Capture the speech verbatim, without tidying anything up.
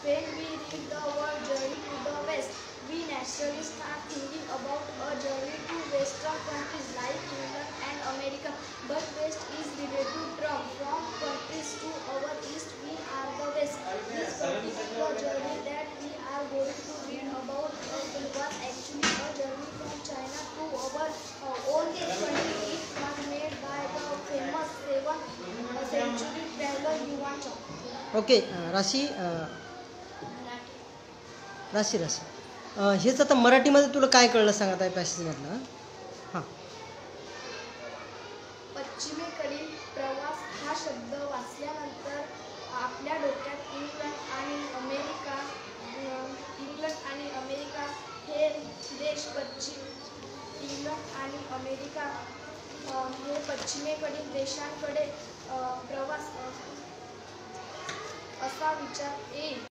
When we read the word journey to the west, we naturally start thinking about a journey to western countries like England and America. But west is relative term. From countries to our east, we are the west. This particular journey that we are going to read about uh, was actually a journey from China to our uh, own country. It was made by the famous seventh century traveler Yuan Chao. Okay राशी राशी राशी हेच आता मराठीमध्ये तुला काय कळलं सांगत आहे पॅसेजमधलं. हां, पश्चिमेकडील प्रवास हा शब्द वाचल्यानंतर आपल्या डोक्यात इंग्लंड आणि अमेरिका इंग्लंड आणि अमेरिका हे देश पश्चिम इंग्लंड आणि अमेरिका हे पश्चिमेकडील देशांकडे प्रवास असा विचार येईल.